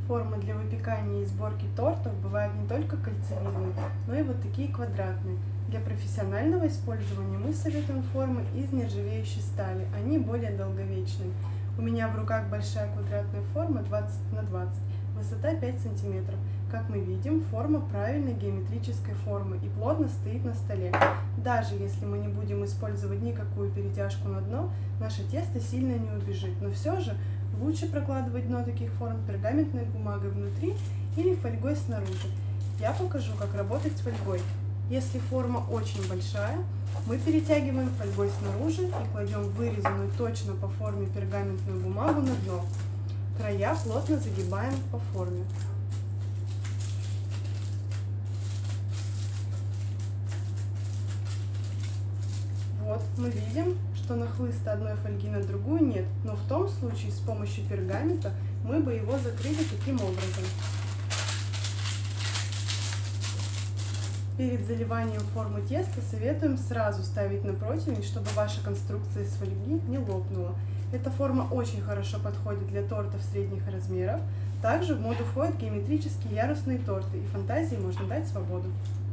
Формы для выпекания и сборки тортов бывают не только кольцевидные, но и вот такие квадратные. Для профессионального использования мы советуем формы из нержавеющей стали, они более долговечные. У меня в руках большая квадратная форма 20 на 20, высота 5 см. Как мы видим, форма правильной геометрической формы и плотно стоит на столе. Даже если мы не будем использовать никакую перетяжку на дно, наше тесто сильно не убежит, но все же лучше прокладывать дно таких форм пергаментной бумагой внутри или фольгой снаружи. Я покажу, как работать с фольгой. Если форма очень большая, мы перетягиваем фольгой снаружи и кладем вырезанную точно по форме пергаментную бумагу на дно. Края плотно загибаем по форме. Вот, мы видим, что нахлыста одной фольги на другую нет, но в том случае с помощью пергамента мы бы его закрыли таким образом. Перед заливанием формы теста советуем сразу ставить на противень, чтобы ваша конструкция из фольги не лопнула. Эта форма очень хорошо подходит для тортов средних размеров. Также в моду входят геометрические ярусные торты, и фантазии можно дать свободу.